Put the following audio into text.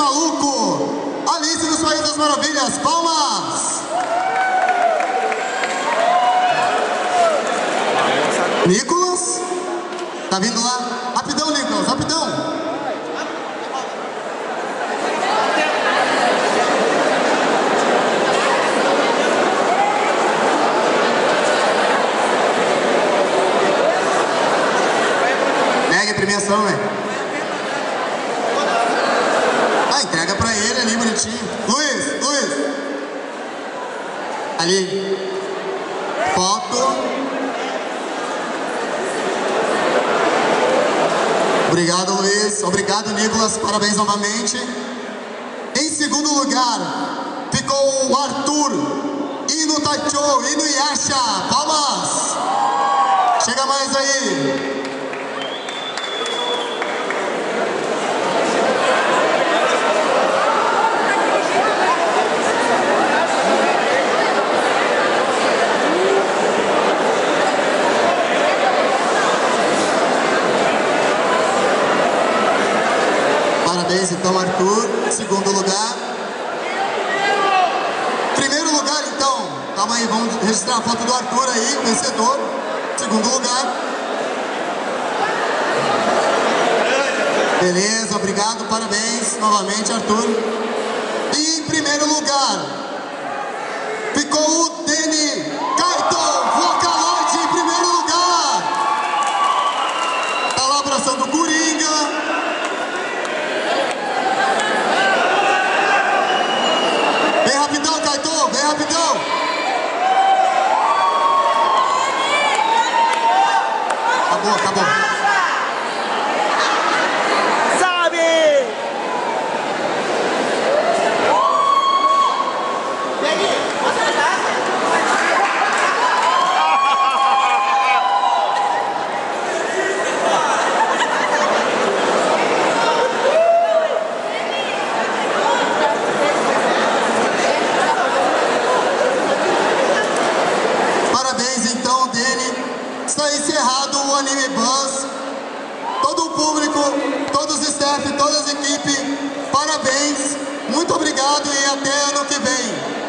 maluco! Alice dos País das Maravilhas, palmas! Nicolas? Tá vindo lá? Rapidão, Nicolas, rapidão! Pega a premiação, velho. Ah, entrega pra ele ali, bonitinho. Luiz! Ali. Foto. Obrigado, Luiz. Obrigado, Nicolas. Parabéns novamente. Em segundo lugar, ficou o Arthur. E no Tachou, e no Yasha. Palmas. Chega mais aí. Parabéns, então, Arthur. Segundo lugar. Primeiro lugar, então. Calma aí, vamos registrar a foto do Arthur aí, o vencedor. Segundo lugar. Beleza, obrigado, parabéns novamente, Arthur. E em primeiro lugar, ficou o Deni Kaito, Vocaloid, em primeiro lugar. Tá lá abraçando o Coringa. Vem rapidão, Kaito, vem rapidão. Acabou. Parabéns então, Deni. Está encerrado o Anime Buzz. Todo o público, todos os staff, todas as equipes, parabéns, muito obrigado e até ano que vem.